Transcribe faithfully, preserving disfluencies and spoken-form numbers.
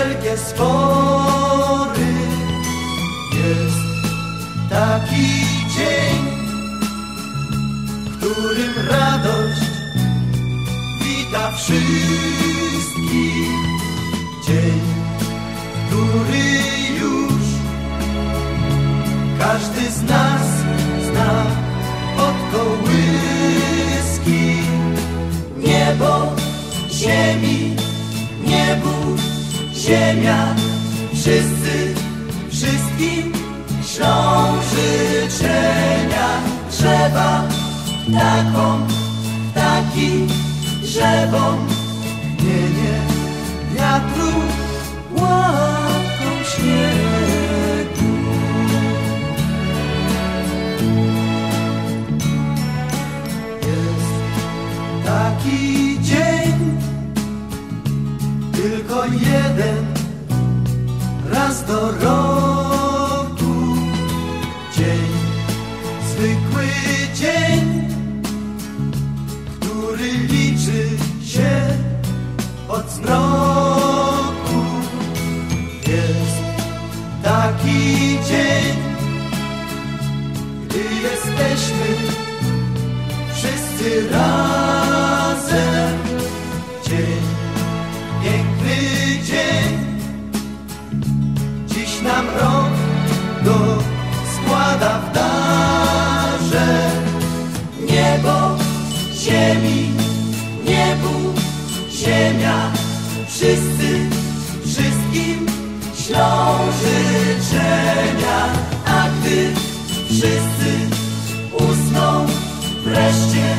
wszelkie spory. Jest taki dzień, w którym radość wita wszystkich. Dzień, który już każdy z nas zna od kołyski. Niebo, ziemi, niebu, ziemia, wszyscy wszystkim ślą życzenia. Drzewa, ptakom, ptaki, drzewom, tchnienie wiatru, łapką śniegu. Jest taki dzień, tylko jeden raz do roku. Dzień, zwykły dzień, który liczy się od zmroku. Jest taki dzień, gdy jesteśmy wszyscy razem. Dzień, piękny dzień, dziś nam rok go składa w darze. Niebo, ziemi, niebu, ziemia, wszyscy wszystkim ślą życzenia. A gdy wszyscy usną wreszcie